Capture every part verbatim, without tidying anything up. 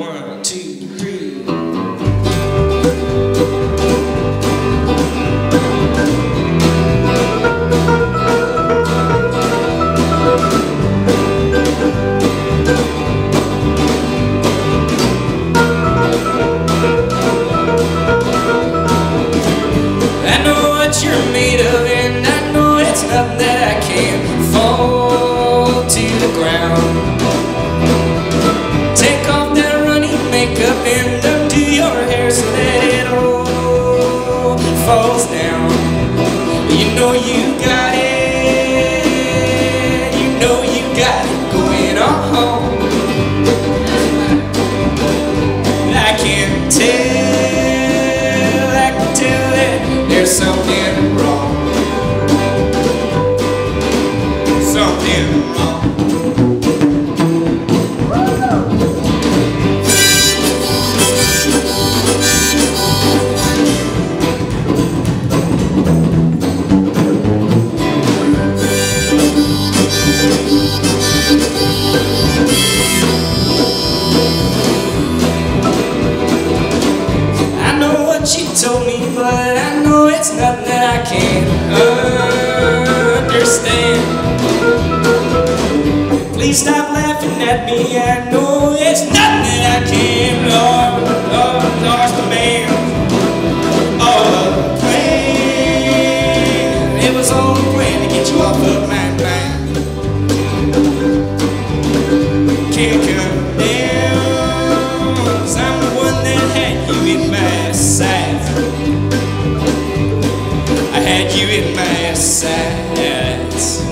One, two, three. I know what you're made of, and I know it's nothing that I can't fall to the ground. Take off that runny makeup and undo your hair so that it all falls down. You know you got it, you know you got it going on. I can tell, I can tell that there's something wrong. Something wrong. I know what you told me, but I know it's nothing that I can't understand. Please stop laughing at me, I know it's nothing that I can't understand. All the plan, it was all a plan to get you off of my mind. Can't come down, 'cause I'm the one that had you in my sights. I had you in my sights.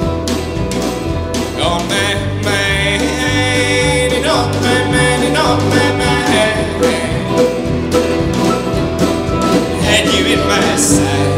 On my mind, and on my mind, and on my mind. I had you in my sights.